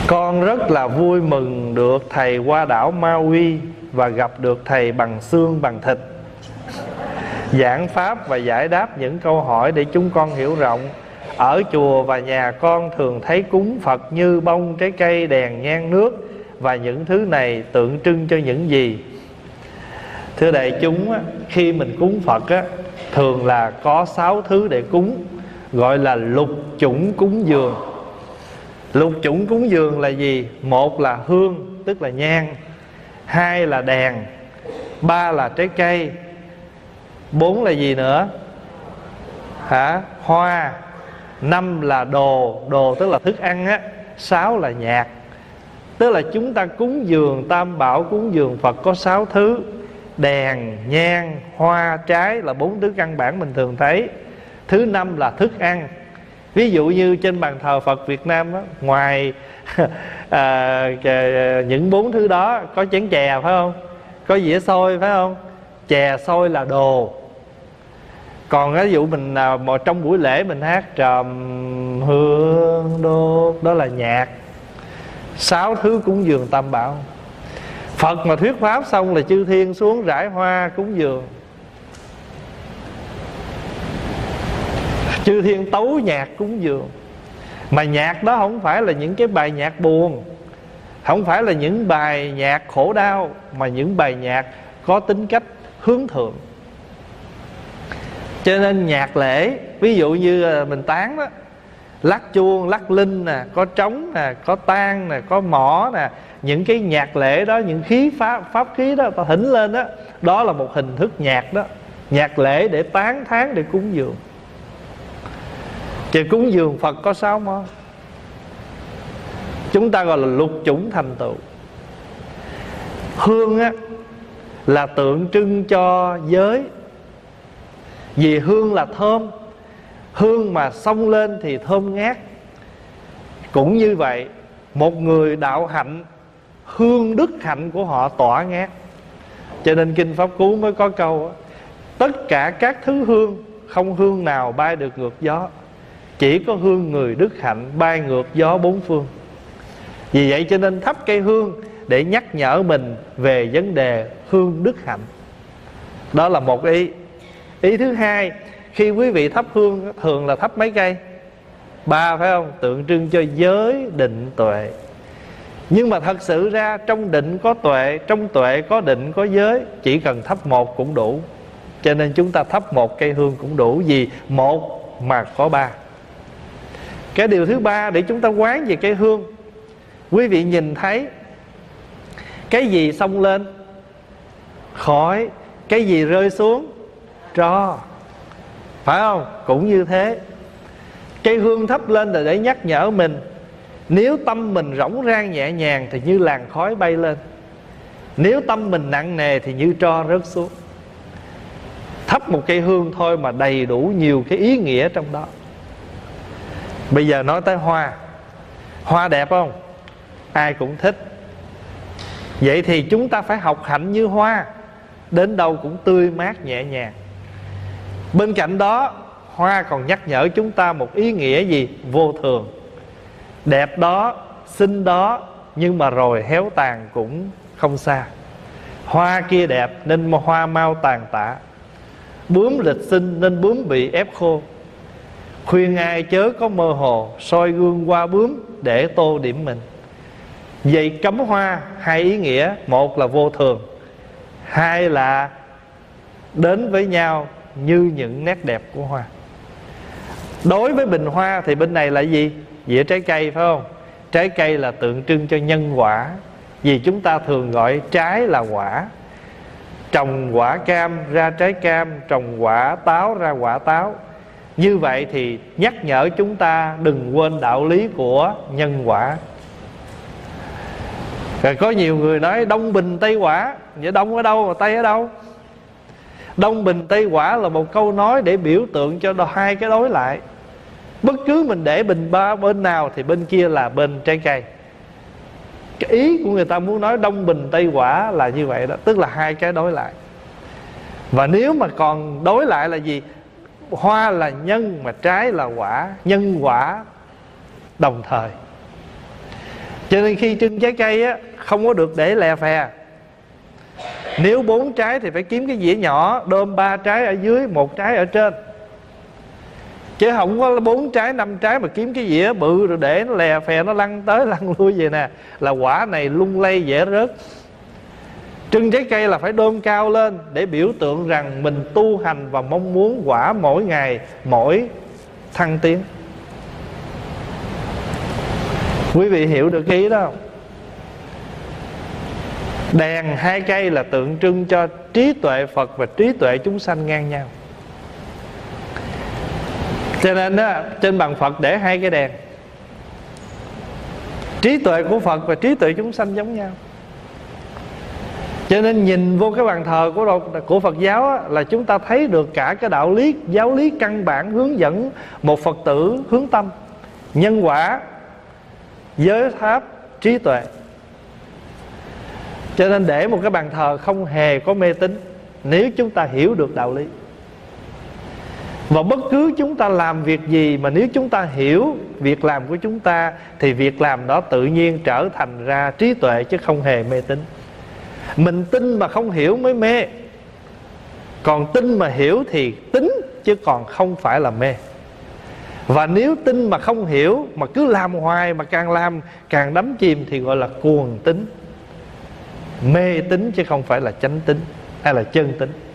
Con rất là vui mừng được thầy qua đảo Ma Uy và gặp được thầy bằng xương bằng thịt, giảng pháp và giải đáp những câu hỏi để chúng con hiểu rộng. Ở chùa và nhà con thường thấy cúng Phật như bông, trái cây, đèn, nhang, nước, và những thứ này tượng trưng cho những gì? Thưa đại chúng, khi mình cúng Phật thường là có 6 thứ để cúng, gọi là lục chủng cúng dường. Lục chủng cúng dường là gì? Một là hương, tức là nhang. Hai là đèn. Ba là trái cây. Bốn là gì nữa? Hoa. Năm là đồ. Đồ tức là thức ăn á. Sáu là nhạc. Tức là chúng ta cúng dường Tam Bảo, cúng dường Phật có 6 thứ. Đèn, nhang, hoa, trái là 4 thứ căn bản mình thường thấy. Thứ năm là thức ăn. Ví dụ như trên bàn thờ Phật Việt Nam đó, ngoài những 4 thứ đó có chén chè phải không? Có dĩa xôi phải không? Chè xôi là đồ. Còn ví dụ mình trong buổi lễ mình hát trầm hương đốt, đó là nhạc. 6 thứ cúng dường Tam Bảo. Phật mà thuyết pháp xong là chư thiên xuống rải hoa cúng dường. Chư thiên tấu nhạc cúng dường. Mà nhạc đó không phải là những cái bài nhạc buồn, không phải là những bài nhạc khổ đau, mà những bài nhạc có tính cách hướng thượng. Cho nên nhạc lễ, ví dụ như mình tán đó, lắc chuông, lắc linh nè, có trống nè, có tang nè, có mõ nè, những cái nhạc lễ đó, những khí pháp khí đó ta thỉnh lên đó, đó là một hình thức nhạc đó. Nhạc lễ để tán thán, để cúng dường. Thì cúng dường Phật có 6 món. Chúng ta gọi là lục chủng thành tựu. Hương á là tượng trưng cho giới. Vì hương là thơm. Hương mà xông lên thì thơm ngát. Cũng như vậy, một người đạo hạnh, hương đức hạnh của họ tỏa ngát. Cho nên Kinh Pháp Cú mới có câu tất cả các thứ hương, không hương nào bay được ngược gió, chỉ có hương người đức hạnh bay ngược gió 4 phương. Vì vậy cho nên thắp cây hương để nhắc nhở mình về vấn đề hương đức hạnh. Đó là một ý. Ý thứ hai, khi quý vị thắp hương thường là thắp mấy cây? 3 phải không? Tượng trưng cho giới, định, tuệ. Nhưng mà thật sự ra trong định có tuệ, trong tuệ có định, có giới. Chỉ cần thắp 1 cũng đủ. Cho nên chúng ta thắp 1 cây hương cũng đủ. Vì 1 mà có 3. Cái điều thứ 3 để chúng ta quán về cây hương, quý vị nhìn thấy cái gì xông lên? Khói. Cái gì rơi xuống? Tro. Phải không? Cũng như thế. Cây hương thắp lên là để nhắc nhở mình. Nếu tâm mình rỗng rang nhẹ nhàng thì như làn khói bay lên. Nếu tâm mình nặng nề thì như tro rớt xuống. Thắp một cây hương thôi mà đầy đủ nhiều cái ý nghĩa trong đó. Bây giờ nói tới hoa. Hoa đẹp không? Ai cũng thích. Vậy thì chúng ta phải học hạnh như hoa, đến đâu cũng tươi mát nhẹ nhàng. Bên cạnh đó, hoa còn nhắc nhở chúng ta một ý nghĩa gì? Vô thường. Đẹp đó, xinh đó, nhưng mà rồi héo tàn cũng không xa. Hoa kia đẹp nên hoa mau tàn tạ. Bướm lịch sinh nên bướm bị ép khô. Khuyên ai chớ có mơ hồ, soi gương qua bướm để tô điểm mình. Vậy cắm hoa 2 ý nghĩa. 1 là vô thường, 2 là đến với nhau như những nét đẹp của hoa. Đối với bình hoa thì bên này là gì? Dĩa trái cây phải không? Trái cây là tượng trưng cho nhân quả. Vì chúng ta thường gọi trái là quả. Trồng quả cam ra trái cam, trồng quả táo ra quả táo. Như vậy thì nhắc nhở chúng ta đừng quên đạo lý của nhân quả. Rồi có nhiều người nói Đông Bình Tây Quả. Vậy Đông ở đâu mà Tây ở đâu? Đông Bình Tây Quả là một câu nói để biểu tượng cho 2 cái đối lại. Bất cứ mình để bình ba bên nào thì bên kia là bên trái cây. Cái ý của người ta muốn nói Đông Bình Tây Quả là như vậy đó. Tức là 2 cái đối lại. Và nếu mà còn đối lại là gì? Hoa là nhân mà trái là quả. Nhân quả đồng thời. Cho nên khi trưng trái cây á, không có được để lè phè. Nếu 4 trái thì phải kiếm cái dĩa nhỏ, đơm 3 trái ở dưới, 1 trái ở trên. Chứ không có 4 trái, 5 trái mà kiếm cái dĩa bự rồi để nó lè phè, nó lăn tới lăn lui vậy nè, là quả này lung lay dễ rớt. Trưng trái cây là phải đơm cao lên để biểu tượng rằng mình tu hành và mong muốn quả mỗi ngày mỗi thăng tiến. Quý vị hiểu được cái ý đó không? Đèn 2 cây là tượng trưng cho trí tuệ Phật và trí tuệ chúng sanh ngang nhau. Cho nên á, trên bàn Phật để 2 cái đèn. Trí tuệ của Phật và trí tuệ chúng sanh giống nhau. Cho nên nhìn vô cái bàn thờ của Phật giáo á, là chúng ta thấy được cả cái đạo lý, giáo lý căn bản hướng dẫn một Phật tử hướng tâm, nhân quả, giới pháp, trí tuệ. Cho nên để một cái bàn thờ không hề có mê tín nếu chúng ta hiểu được đạo lý. Và bất cứ chúng ta làm việc gì mà nếu chúng ta hiểu việc làm của chúng ta thì việc làm đó tự nhiên trở thành ra trí tuệ chứ không hề mê tín. Mình tin mà không hiểu mới mê, còn tin mà hiểu thì tín chứ còn không phải là mê. Và nếu tin mà không hiểu mà cứ làm hoài, mà càng làm càng đắm chìm thì gọi là cuồng tín, mê tín chứ không phải là chánh tín hay là chân tín.